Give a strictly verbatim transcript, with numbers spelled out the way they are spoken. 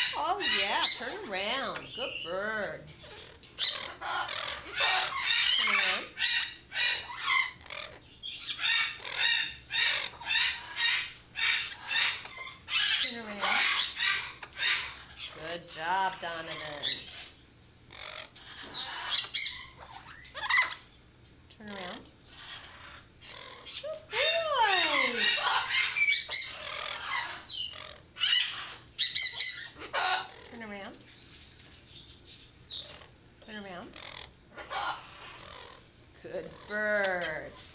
Oh yeah, turn around. Good bird. Turn around. Turn around. Good job, Donovan. Turn around. Good boy. Turn around. Turn around. Good bird.